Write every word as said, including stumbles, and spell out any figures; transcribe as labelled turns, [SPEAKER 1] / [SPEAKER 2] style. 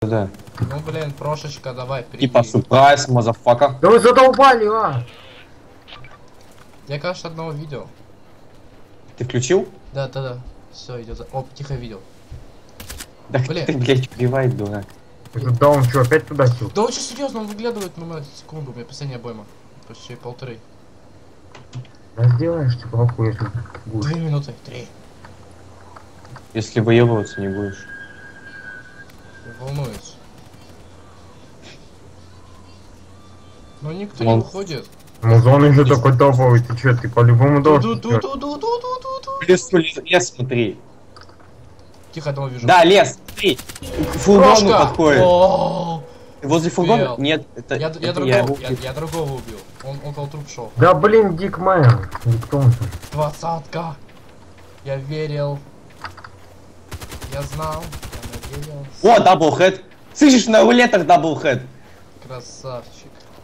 [SPEAKER 1] Да.
[SPEAKER 2] Ну блин, прошечка, давай, приди.
[SPEAKER 1] Типа сюрприз, мазафака.
[SPEAKER 3] Да вы задолбали, а!
[SPEAKER 2] Я, кажется, одного видел.
[SPEAKER 1] Ты включил?
[SPEAKER 2] Да, да, да. Все, идет. Оп, тихо видел.
[SPEAKER 1] Да
[SPEAKER 2] Блин.
[SPEAKER 1] ты, блядь, убивает, дурак.
[SPEAKER 3] Да он что, опять туда сел?
[SPEAKER 2] Да очень серьезно, он выглядывает на секунду, у меня последняя обойма. Почти полторы.
[SPEAKER 3] Да сделаешь, типа, какую если будешь.
[SPEAKER 2] Две минуты, три.
[SPEAKER 1] Если выебываться не будешь.
[SPEAKER 2] Волнуюсь. Но никто
[SPEAKER 1] Он-
[SPEAKER 2] не уходит.
[SPEAKER 3] Музон еще такой топовый, ты че, ты по-любому должен.
[SPEAKER 2] Ду-ду-ду-ду-ду-ду-ду-ду.
[SPEAKER 1] В лесу, лес, лес смотри.
[SPEAKER 2] Тихо, одного вижу.
[SPEAKER 1] Да, лес, смотри. К фургону
[SPEAKER 2] Прошка!
[SPEAKER 1] подходит.
[SPEAKER 2] О,
[SPEAKER 1] Ты возле фургона?
[SPEAKER 2] успел.
[SPEAKER 1] Нет, это,
[SPEAKER 2] Я,
[SPEAKER 1] это
[SPEAKER 2] я,
[SPEAKER 1] я.
[SPEAKER 2] другого, я, я другого убил. Он около труп шел.
[SPEAKER 3] Да блин, Дикмен. Кто он там?
[SPEAKER 2] Двадцатка. Я верил. Я знал. Я надеялся.
[SPEAKER 1] О, даблхед. Слышишь, на рулетах даблхед.
[SPEAKER 2] Красавчик.